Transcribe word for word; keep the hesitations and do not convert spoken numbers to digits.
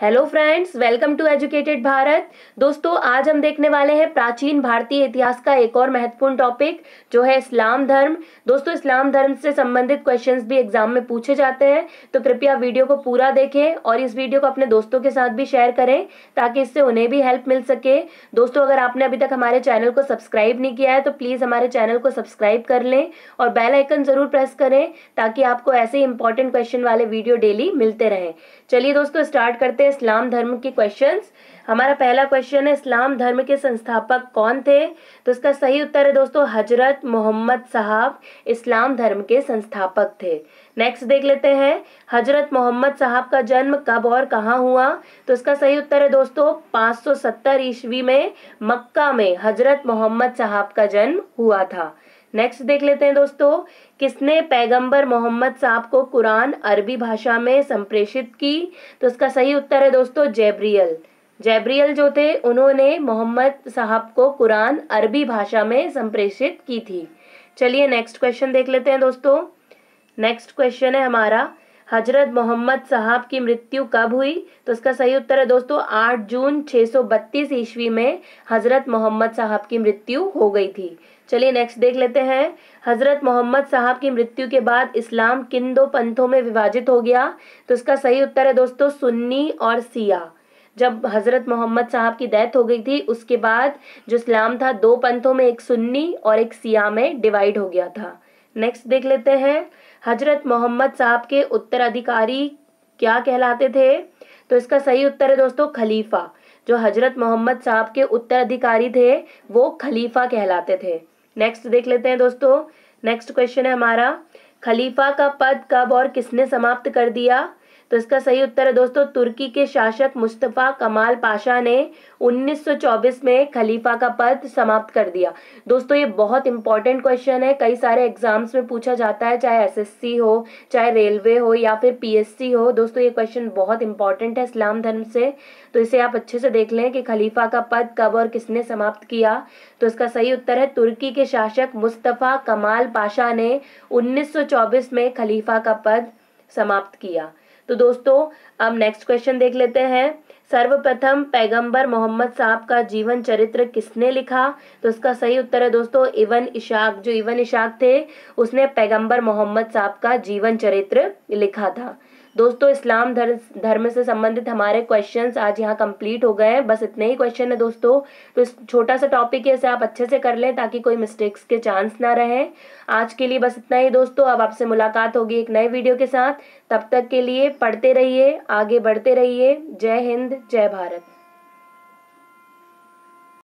Hello friends, welcome to educated Bharat. दोस्तों, आज हम देखने वाले हैं प्राचीन भारतीय इतिहास का एक और महत्वपूर्ण टॉपिक जो है इस्लाम धर्म। दोस्तों, इस्लाम धर्म से संबंधित क्वेश्चंस भी एग्जाम में पूछे जाते हैं, तो कृपया वीडियो को पूरा देखें और इस वीडियो को अपने दोस्तों के साथ भी शेयर करें ताकि इससे उन्हें भी हेल्प मिल सके। दोस्तों, अगर आपने अभी तक हमारे चैनल को सब्सक्राइब नहीं किया है तो प्लीज़ हमारे चैनल को सब्सक्राइब कर लें और बेल आइकन ज़रूर प्रेस करें ताकि आपको ऐसे ही इंपॉर्टेंट क्वेश्चन वाले वीडियो डेली मिलते रहें। चलिए दोस्तों, स्टार्ट करते हैं इस्लाम धर्म के क्वेश्चंस। हमारा पहला क्वेश्चन है, इस्लाम धर्म के संस्थापक कौन थे? तो इसका सही उत्तर है दोस्तों हजरत मोहम्मद साहब इस्लाम धर्म के संस्थापक थे। नेक्स्ट देख लेते हैं, हजरत मोहम्मद साहब का जन्म कब और कहाँ हुआ? तो इसका सही उत्तर है दोस्तों पाँच सौ सत्तर ईस्वी में मक्का में हजरत मोहम्मद साहब का जन्म हुआ था। नेक्स्ट देख लेते हैं दोस्तों, किसने पैगंबर मोहम्मद साहब को कुरान अरबी भाषा में संप्रेषित की? तो इसका सही उत्तर है दोस्तों जैब्रियल। जैब्रियल जो थे उन्होंने मोहम्मद साहब को कुरान अरबी भाषा में संप्रेषित की थी। चलिए नेक्स्ट क्वेश्चन देख लेते हैं दोस्तों। नेक्स्ट क्वेश्चन है हमारा, हजरत मोहम्मद साहब की मृत्यु कब हुई? तो इसका सही उत्तर है दोस्तों आठ जून छः सौ बत्तीस ईस्वी में हजरत मोहम्मद साहब की मृत्यु हो गई थी। चलिए नेक्स्ट देख लेते हैं, हजरत मोहम्मद साहब की मृत्यु के बाद इस्लाम किन दो पंथों में विभाजित हो गया? तो इसका सही उत्तर है दोस्तों सुन्नी और सिया। जब हजरत मोहम्मद साहब की डेथ हो गई थी उसके बाद जो इस्लाम था दो पंथों में, एक सुन्नी और एक सिया में डिवाइड हो गया था। नेक्स्ट देख लेते हैं, हजरत मोहम्मद साहब के उत्तराधिकारी क्या कहलाते थे? तो इसका सही उत्तर है दोस्तों खलीफा। जो हजरत मोहम्मद साहब के उत्तराधिकारी थे वो खलीफा कहलाते थे। नेक्स्ट देख लेते हैं दोस्तों। नेक्स्ट क्वेश्चन है हमारा, खलीफा का पद कब और किसने समाप्त कर दिया? तो इसका सही उत्तर है दोस्तों तुर्की के शासक मुस्तफा कमाल पाशा ने उन्नीस सौ चौबीस में खलीफा का पद समाप्त कर दिया। दोस्तों, ये बहुत इंपॉर्टेंट क्वेश्चन है, कई सारे एग्जाम्स में पूछा जाता है, चाहे एसएससी हो, चाहे रेलवे हो या फिर पीएससी हो। दोस्तों, ये क्वेश्चन बहुत इंपॉर्टेंट है इस्लाम धर्म से, तो इसे आप अच्छे से देख लें कि खलीफा का पद कब और किसने समाप्त किया। तो इसका सही उत्तर है तुर्की के शासक मुस्तफा कमाल पाशा ने उन्नीस सौ चौबीस में खलीफा का पद समाप्त किया। तो दोस्तों, अब नेक्स्ट क्वेश्चन देख लेते हैं, सर्वप्रथम पैगंबर मोहम्मद साहब का जीवन चरित्र किसने लिखा? तो इसका सही उत्तर है दोस्तों इब्न इशाक। जो इब्न इशाक थे उसने पैगंबर मोहम्मद साहब का जीवन चरित्र लिखा था। दोस्तों, इस्लाम धर्म धर्म से संबंधित हमारे क्वेश्चंस आज यहाँ कंप्लीट हो गए हैं। बस इतने ही क्वेश्चन है दोस्तों, तो इस छोटा सा टॉपिक है, इसे आप अच्छे से कर लें ताकि कोई मिस्टेक्स के चांस ना रहे। आज के लिए बस इतना ही दोस्तों, अब आपसे मुलाकात होगी एक नए वीडियो के साथ। तब तक के लिए पढ़ते रहिए, आगे बढ़ते रहिए। जय हिंद, जय भारत।